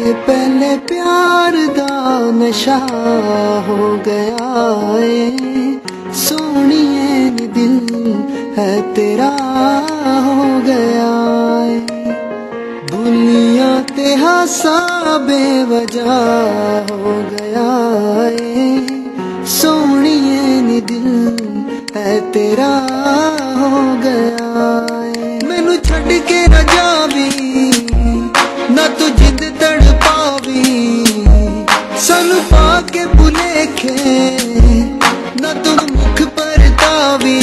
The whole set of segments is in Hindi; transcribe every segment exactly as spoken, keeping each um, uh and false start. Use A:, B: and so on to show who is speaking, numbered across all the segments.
A: पहले प्यार दा नशा हो गया है, सोनिए नी दिल है तेरा हो गया है। भूलियां ते हासा बेवजह हो गया है, सोनिए नी दिल है तेरा हो गया है। मैनू छड़ के ना जावी, ना तू जिद तड़ पावी, सानू पाके भुलेखे ना तू मुख पर तावी।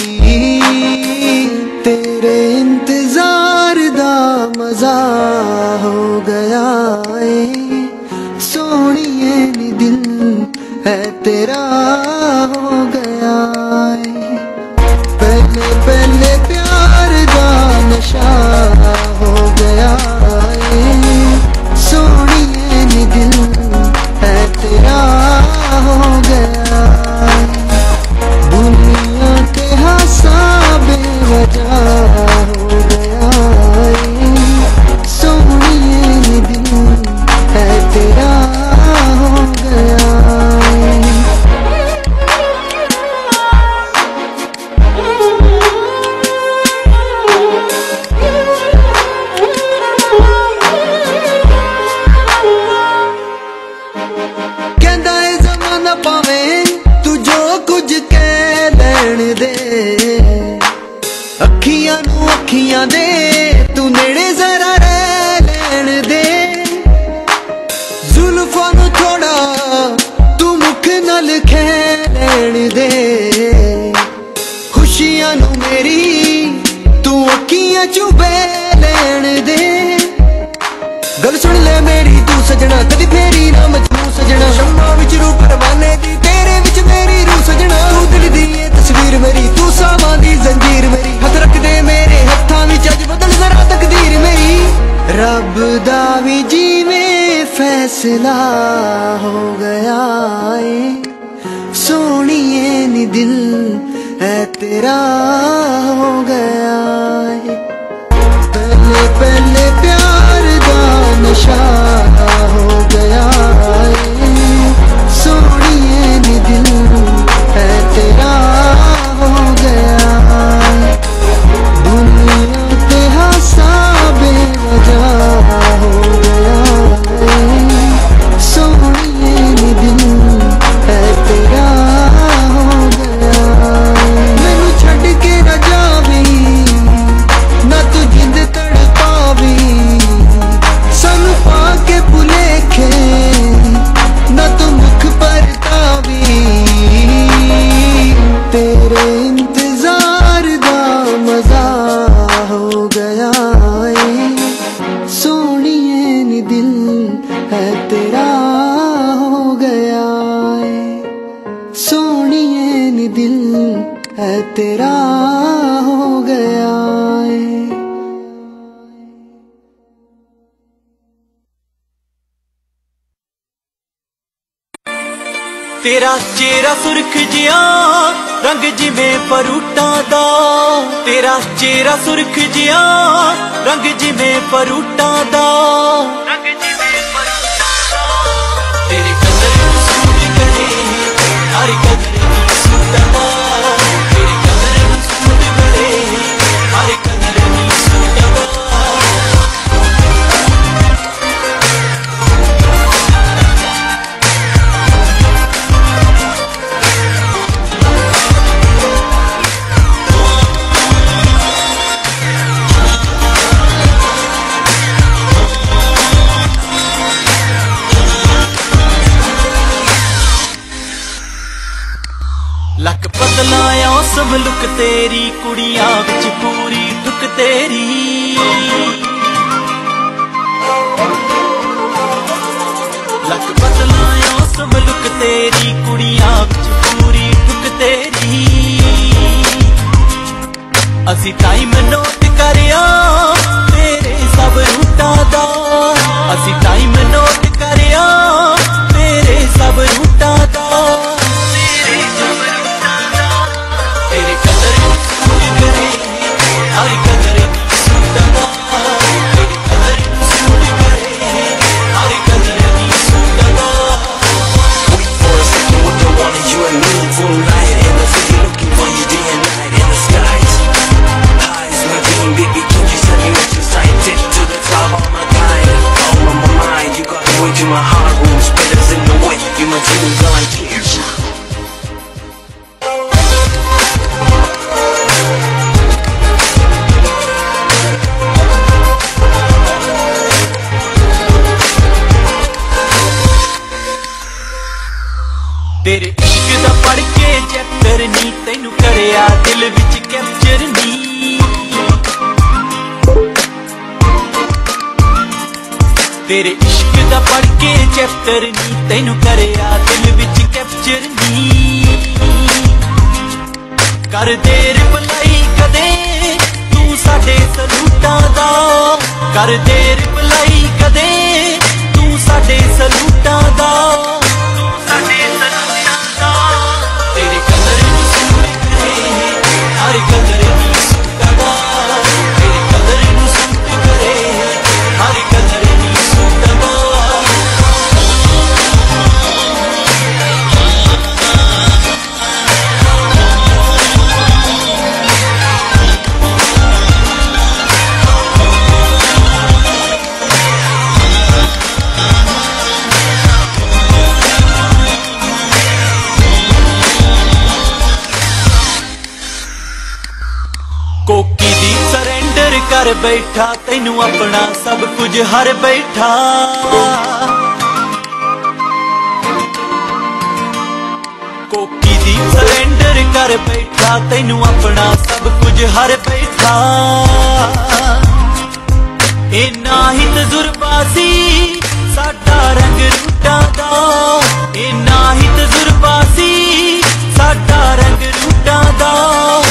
A: तेरे इंतजार दा मजा हो गया है, सोनिए नी दिल है तेरा हो गया है। पहले पहले प्यार दा नशा हो गया है, सोनिए नी दिल है तेरा हो गया है। दुनिया के हासा बेवजह हो गया है, सोनिए नी दिल है तेरा हो गया है। कहंदा है ज़माना पावे तू जो कुछ कह लैण दे, अखियां नू अखियां दे तू नेड़े जरा रह लैण दे। जुल्फां नू थोड़ा तू मुख नाल खह लैण दे, खुशियां नू मेरी तू अखियां चू बह लैण दे। गल सुन ले मेरी तू सजना, कदी फेरी ना मजनू सजना। शम्मा विच रूप रवाने दी, तेरे विच मेरी रूह सजना। तू दिल दी ये तस्वीर मेरी, तू सावां दी जंजीर मेरी। हथ रख दे मेरे हत्थां विच, अज बदल जरा तकदीर मेरी। रब दा भी जिवें फैसला हो गया है, सोनिए नी दिल है तेरा हो गया है। पहले पहले प्यार दा नशा हो गया है, सोनिए नी दिल है तेरा हो गया है। दुनिया ते हासा बेवजह हो गया है, सोनिए नी दिल है तेरा हो गया है। मैनू छड़ के ना जावी, ना तू जिंद तड़ पावी, सानू पाके भुलेखे ना तू मुख पर तावी। तेरे इंतजार दा मजा हो गया है, सोनिए नी दिल है तेरा हो गया है, सोनिए नी दिल है तेरा हो गया है।
B: तेरा चेहरा सुर्ख जिया रंग जिवें फरूटां दा, तेरा चेहरा सुर्ख जिया रंग जिवें फरूटां दा। तेरे कदर नूं सूट करे हर कदर नी सूटदा, तेरे कदर नूं सूट करे हर कदर नी सूटदा। लक पतलाया सब लुक तेरी, कुड़ियां विच पूरी ठुक तेरी। लक पतलाया सब लुक तेरी, कुड़ियां विच पूरी ठुक तेरी। असी टाइम नोट करिया तेरे सब रूटां दा, असी टाइम नोट करिया तेरे सब रूटां दा। तेरे कदर सूट करे हर कदर नी सूटदा, तेरे कदर सूट करे हर तेरे इश्क दा पढ़ के चैप्टर नी तैनू करया दिल विच कैप्चर नी कर दे रिप्लाई कदे तू साडे सलूटां दा कर दे रिप्लाई कदे तू साडे सलूटां दा साडे सलूटां दा तेरे कलर नी सूट करे हर कलर नी सूट दा तेरे कलर नी सूट करे हर कलर नी सूट दा कोकी दी सरेंडर कर बैठा तैनू अपना सब कुछ हर बैठा कोकी दी सरेंडर कर बैठा तैनू अपना सब कुछ हर बैठा इन्ना ही तजुर्बा सी साडा रंग रूटां दा इन्ना ही तजुर्बा सी साडा रंग रूटां दा